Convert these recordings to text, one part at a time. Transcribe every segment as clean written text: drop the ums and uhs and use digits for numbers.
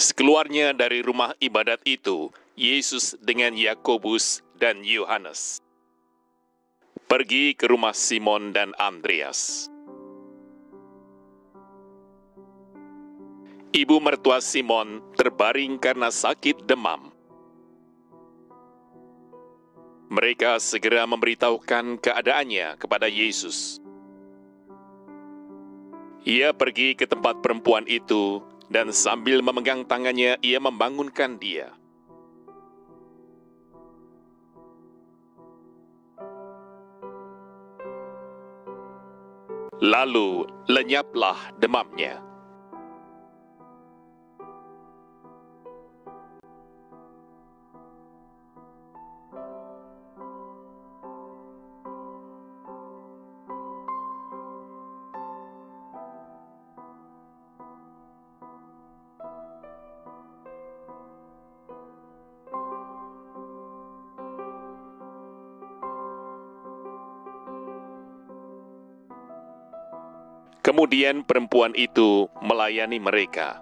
Sekeluarnya dari rumah ibadat itu, Yesus dengan Yakobus dan Yohanes pergi ke rumah Simon dan Andreas. Ibu mertua Simon terbaring karena sakit demam. Mereka segera memberitahukan keadaannya kepada Yesus. Ia pergi ke tempat perempuan itu, dan sambil memegang tangannya, ia membangunkan dia. Lalu lenyaplah demamnya. Kemudian perempuan itu melayani mereka.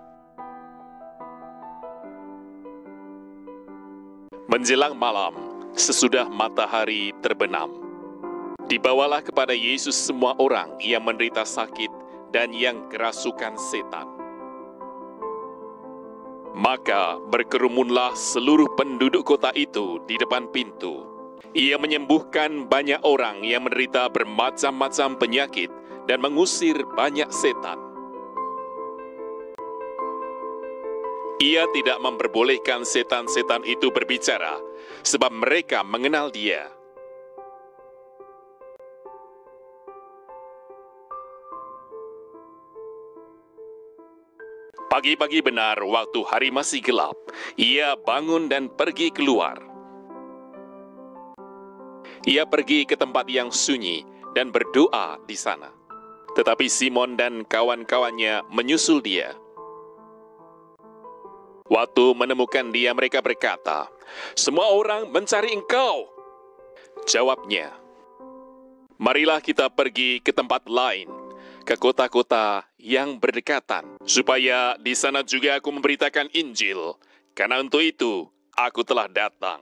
Menjelang malam, sesudah matahari terbenam, dibawalah kepada Yesus semua orang yang menderita sakit dan yang kerasukan setan. Maka berkerumunlah seluruh penduduk kota itu di depan pintu. Ia menyembuhkan banyak orang yang menderita bermacam-macam penyakit dan mengusir banyak setan. Ia tidak memperbolehkan setan-setan itu berbicara, sebab mereka mengenal dia. Pagi-pagi benar, waktu hari masih gelap, ia bangun dan pergi keluar. Ia pergi ke tempat yang sunyi dan berdoa di sana. Tetapi Simon dan kawan-kawannya menyusul dia. Waktu menemukan dia, mereka berkata, "Semua orang mencari engkau." Jawabnya, "Marilah kita pergi ke tempat lain, ke kota-kota yang berdekatan, supaya di sana juga aku memberitakan Injil, karena untuk itu aku telah datang."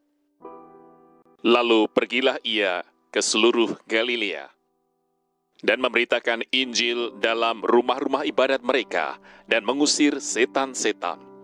Lalu pergilah ia ke seluruh Galilea dan memberitakan Injil dalam rumah-rumah ibadat mereka dan mengusir setan-setan.